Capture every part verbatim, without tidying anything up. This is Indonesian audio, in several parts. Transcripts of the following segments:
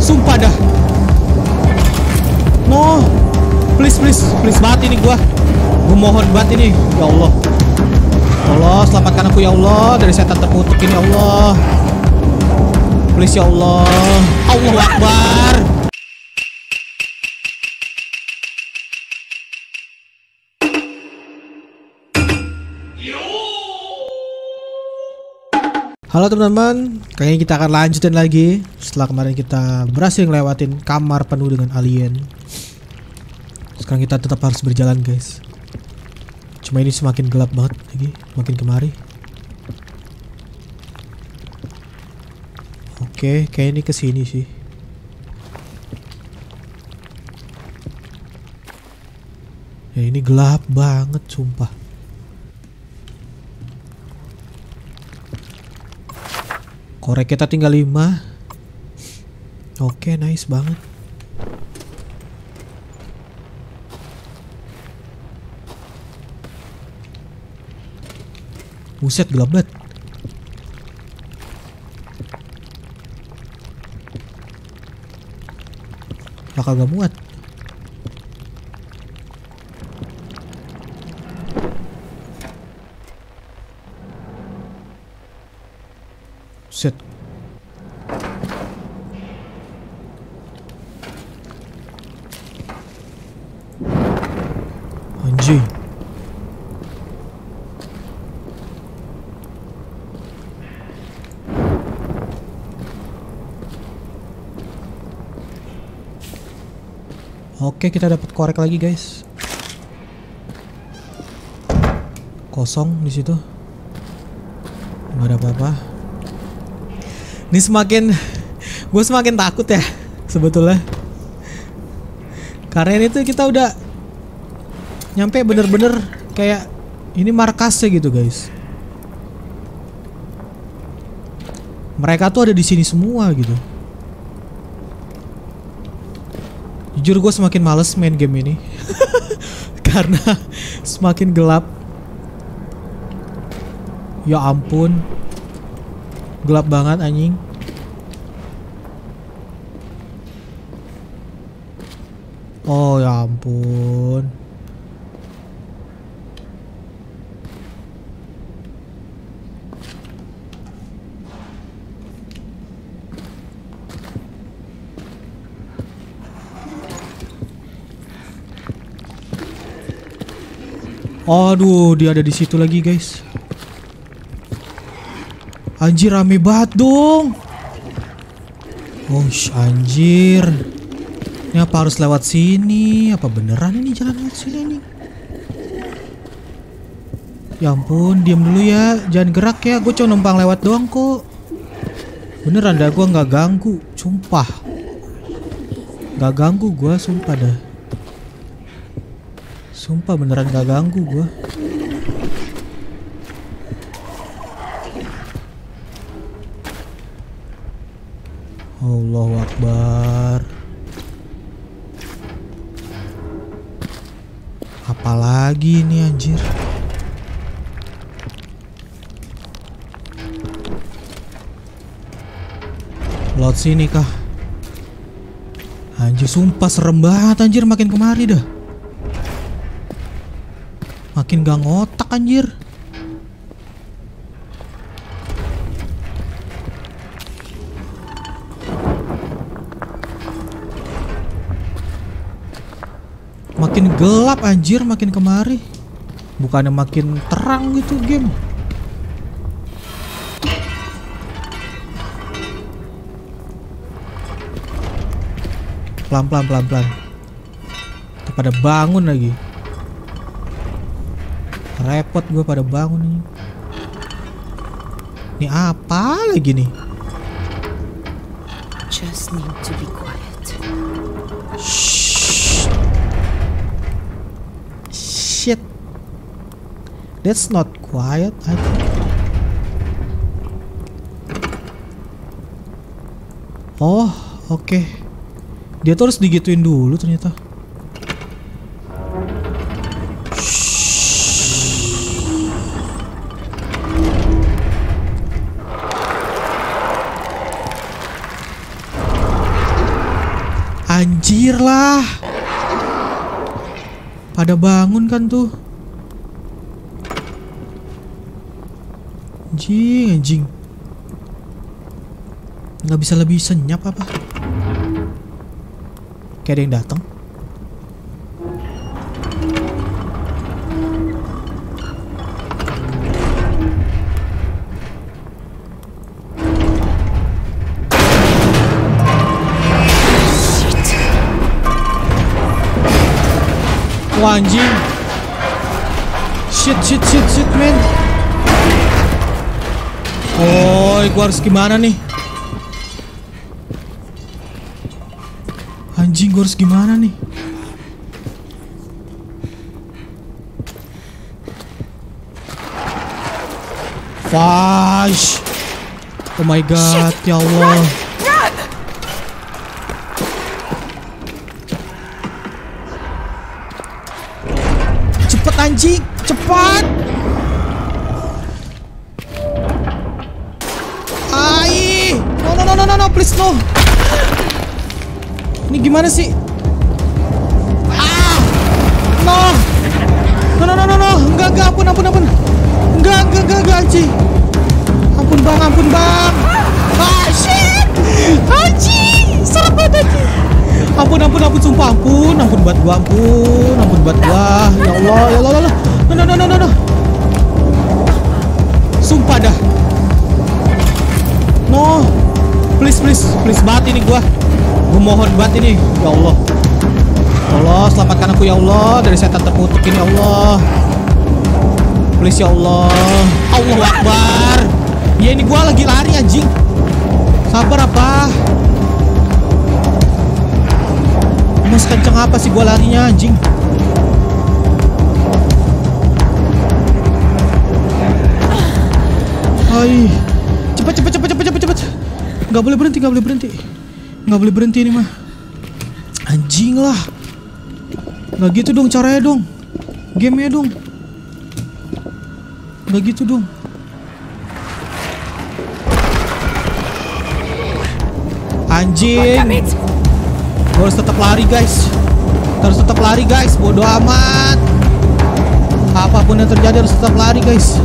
Sumpah dah. No. Please, please, please banget ini gua. Gua mohon banget ini. Ya Allah. Ya Allah, selamatkan aku ya Allah dari setan terkutuk ini ya Allah. Please ya Allah. Allahu Akbar. Halo teman-teman, kayaknya kita akan lanjutin lagi setelah kemarin kita berhasil ngelewatin kamar penuh dengan alien. Sekarang kita tetap harus berjalan guys. Cuma ini semakin gelap banget lagi, makin kemari. Oke, kayak ini kesini sih. Ya ini gelap banget sumpah. Korek kita tinggal lima. Oke, nice banget. Buset, gelap banget. Lah kagak muat. Set. Anjing. Oke, kita dapat korek lagi, guys. Kosong di situ. Nggak ada apa-apa. Ini semakin, gue semakin takut ya sebetulnya. Karena ini tuh kita udah nyampe bener-bener kayak ini markasnya gitu guys. Mereka tuh ada di sini semua gitu. Jujur gue semakin males main game ini karena semakin gelap. Ya ampun, gelap banget anjing. Oh ya ampun. Aduh, dia ada di situ lagi, guys. Anjir, rame banget dong. Oh, anjir. Ini apa harus lewat sini? Apa beneran ini jalan lewat sini nih? Ya ampun, diam dulu ya. Jangan gerak ya. Gue cuma numpang lewat doang kok. Beneran dah, gue nggak ganggu. Sumpah. Nggak ganggu gue, sumpah dah. Sumpah beneran nggak ganggu gue. Allahu Akbar. Apalagi ini anjir. Laut sini kah? Anjir sumpah serem banget anjir, makin kemari dah. Makin gak ngotak anjir. Makin gelap anjir, makin kemari. Bukannya makin terang gitu game. Pelan-pelan, pelan-pelan. Pada bangun lagi. Repot gue pada bangun nih. Ini apa lagi nih? Just need to be quiet. Shit. That's not quiet, I think. Oh, oke. Okay. Dia tuh harus digituin dulu ternyata. Anjir lah. Pada bangun kan tuh. Anjing, anjing. Nggak bisa lebih senyap apa? Kayak ada yang datang. Wah, anjing. Shit, shit, shit, shit, man. Oh, gua harus gimana nih? Anjing, gua harus gimana nih? Fash. Oh my god, ya Allah. Cepet anjing, cepat. Ai, no no no no no no, please no. Ini gimana sih? Ah, no, no no no no no, enggak enggak, ampun ampun ampun, enggak enggak enggak enggak anjing. Ampun bang, ampun bang. Ah shit, anjing, serem banget anjing. Ampun ampun ampun, sumpah ampun, ampun buat gua, ampun, ampun buat gua. Ya Allah, ya Allah, ya Allah. No no no no no no. Sumpah dah. No, please please please banget ini gua. Gua mohon banget ini, ya Allah. Ya Allah, selamatkan aku ya Allah dari setan terkutuk ini ya Allah. Please ya Allah. Allahu Akbar. Ya ini gua lagi lari anjing. Sabar apa? Mas kenceng apa sih gua larinya anjing? Hai, cepet cepet cepet cepet cepet cepet. Nggak boleh berhenti, nggak boleh berhenti, nggak boleh berhenti ini mah. Anjing lah. Nggak gitu dong caranya dong. Gamenya dong. Nggak gitu dong. Anjing. Gue harus tetap lari guys. Harus tetap lari guys. Bodoh amat. Apapun yang terjadi harus tetap lari guys.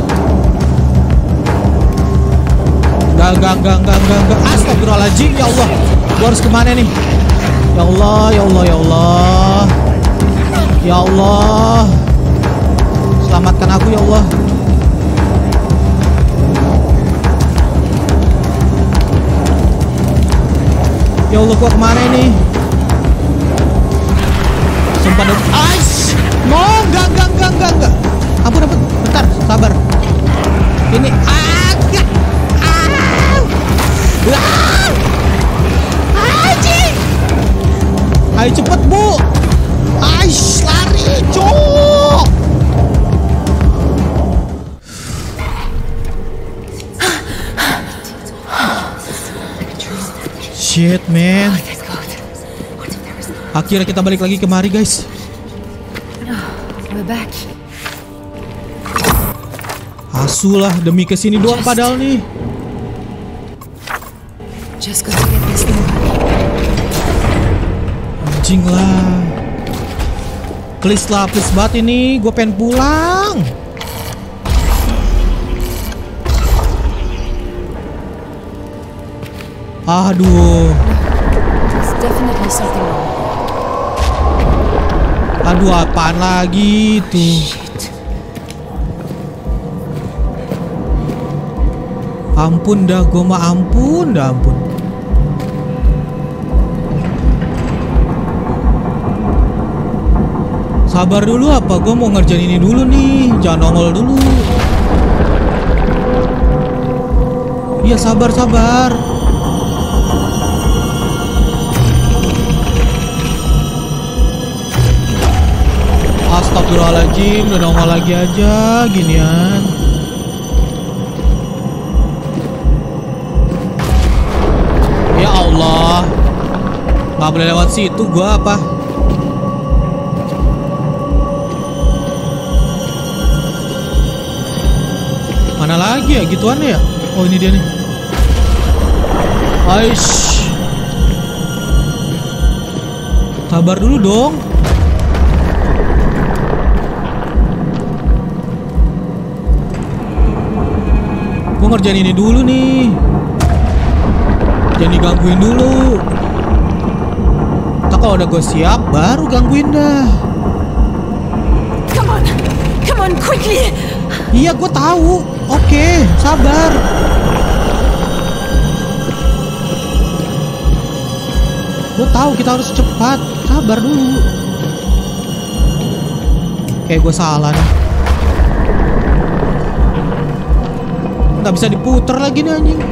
Enggak, enggak, enggak, enggak, enggak, enggak. Astagfirullahaladzim, ya Allah. Gue harus kemana nih? Ya Allah, ya Allah, ya Allah. Ya Allah. Selamatkan aku ya Allah. Ya Allah, gua kemana ini? Sumpah dong. Aish. No, enggak, enggak, enggak, enggak, enggak. Ampun, ampun. Bentar, sabar. Ini agak. Ah. Ah. Anjing. Ayo cepet, Bu. Aish, lari, cok. Shit, man. Akhirnya kita balik lagi kemari, guys. Asu lah, demi kesini doang padahal nih. Anjing lah. Please lah, please banget ini. Gue pengen pulang. Aduh. Aduh, apaan lagi tuh? Ampun dah, gue mah ampun dah, ampun. Sabar dulu apa? Gue mau ngerjain ini dulu nih. Jangan nongol dulu. Iya, sabar, sabar. Astagfirullahaladzim, udah nongol lagi aja ginian. Ya Allah, nggak boleh lewat situ gua apa? Mana lagi ya gituan ya? Oh ini dia nih. Aish. Sabar dulu dong. Gue ngerjain ini dulu nih. Jangan digangguin dulu. Ntar kalau udah gue siap, baru gangguin dah. Come on, come on, quickly. Iya, gue tahu. Oke, sabar. Gue tahu kita harus cepat. Sabar dulu. Kayak gue salah nih. Nggak bisa diputer lagi nih anjing.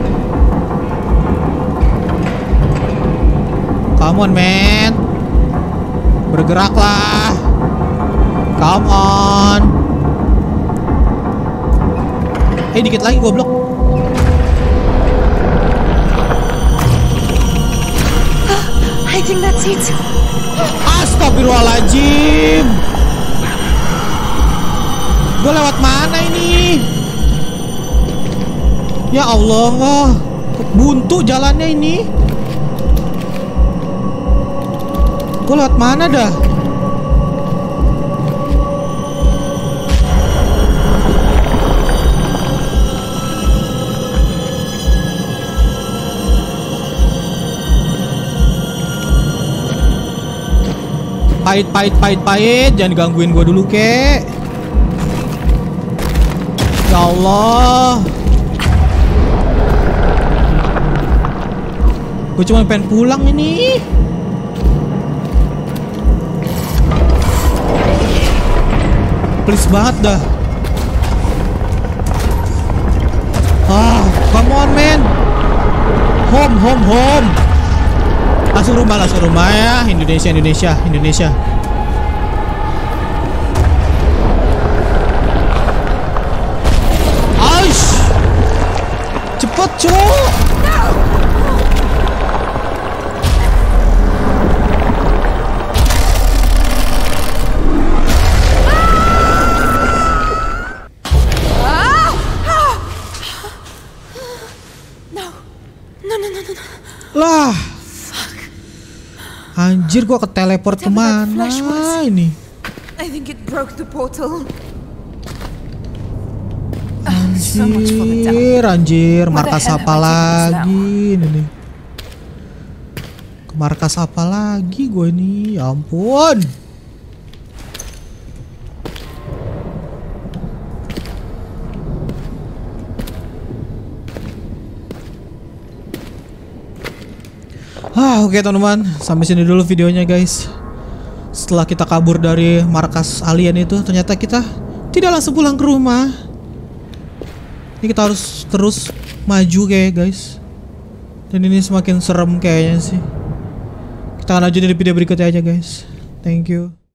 Come on man, bergeraklah. Come on. Eh dikit lagi goblok. I think that's it. Astagfirullahaladzim. Gue lewat mana ini? Ya Allah, buntu jalannya ini. Gue lewat mana dah? Pahit, pahit, pahit, pahit. Jangan gangguin gue dulu, kek. Ya Allah. Gue cuma pengen pulang ini. Please banget dah. Ah, come on man. Home, home, home. Langsung rumah, langsung rumah ya. Indonesia, Indonesia, Indonesia. Aish. Cepet, cuk. Lah, anjir, gua ke teleport kemana ini? I think it broke the portal. Anjir, anjir, markas apa lagi ini nih? Ke markas apa lagi gue ini? Ya ampun. Ah, oke teman-teman, sampai sini dulu videonya guys. Setelah kita kabur dari markas alien itu, ternyata kita tidak langsung pulang ke rumah. Ini kita harus terus maju kayak guys. Dan ini semakin serem kayaknya sih. Kita akan lanjut di video berikutnya aja guys. Thank you.